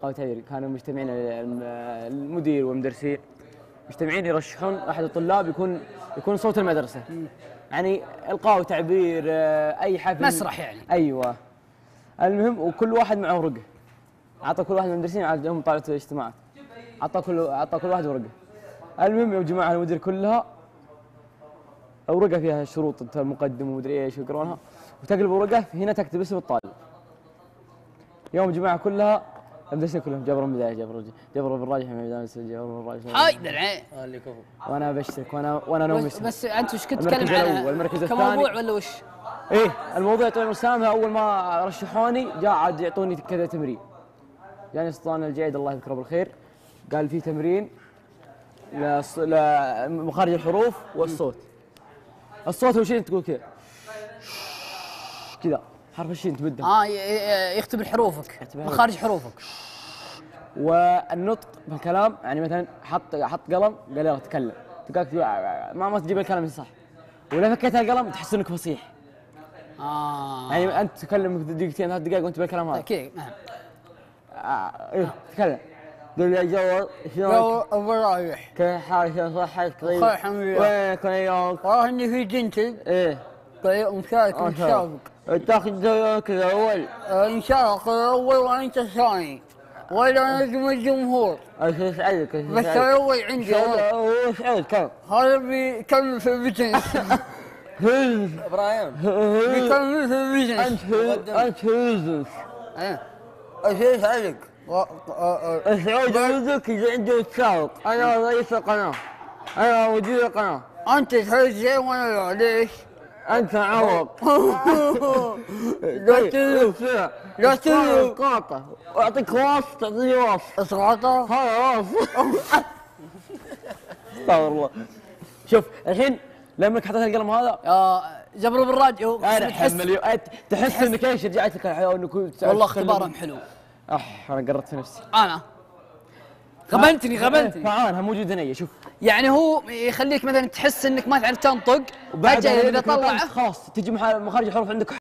تعبير كانوا مجتمعين المدير والمدرسين مجتمعين يرشحون احد الطلاب يكون صوت المدرسه. يعني القاء وتعبير اي حفل مسرح يعني. ايوه. المهم وكل واحد معه ورقه. اعطى كل واحد من المدرسين عندهم طاوله الاجتماعات. اعطى كل واحد ورقه. المهم يوم جمعها المدير كلها ورقه فيها شروط انت المقدم ومدري ايش يقرونها، وتقلب ورقه هنا تكتب اسم الطالب. يوم جمعها كلها المدرسين كلهم جبر بن بدايه جبر بن راجح من ميدان السجن جبر بن راجح هاي العين اللي كفو. وانا بشترك وانا نومي. بس انت وش كنت المركز تتكلم عنها؟ الأول، المركز كموضوع الثاني. ولا وش؟ ايه الموضوع طويل مسامها. اول ما رشحوني جاء عاد يعطوني كذا تمرين. جاني سلطان الجعيد الله يذكره بالخير قال في تمرين لمخارج الحروف والصوت. الصوت هو شيء تقول كذا كذا حرف الشين تبدل. يختبر حروفك مخارج حروفك. والنطق بالكلام يعني مثلا حط قلم قال يلا تكلم ما تجيب الكلام صح، ولا فكيت القلم تحس انك فصيح. يعني انت تتكلم دقيقتين 3 دقائق وانت بالكلام هذا. اكيد نعم. ايه تكلم قول لي جوال جو ابو رايح كيف حالك صحتك طيب؟ بخير الحمد لله. وينك اليوم؟ والله اني في جنتل. ايه طيب مشارك متسابق. تاخذ دورك الاول؟ ان شاء الله اخذ الاول وانت الثاني، ولا نجم الجمهور. ايش يسعدك؟ بس الاول عندي هو يسعدك كم؟ هذا بيكمل في البزنس. ابراهيم بيكمل في البزنس. انت هيزنس. ايش يسعدك؟ سعود عندك اذا عنده تسابق. انا رئيس القناه، انا مدير القناه. انت تحس زين وانا لا. ليش؟ انت معوض. لا تلو لا تلو قاطع واعطيك واسط تعطيني واسط. اسقاطه هذا واسط. استغفر الله. شوف الحين لما حطيت القلم هذا جبر بالراديو تحس انك ايش رجعت لك الحياه وانك والله اختبارهم حلو. انا قررت في نفسي. انا غبنتني فعال موجود هنا شوف. يعني هو يخليك مثلا تحس انك ما تعرف تنطق وبعدين اذا طلعه خلاص تجي مخارج الحروف عندك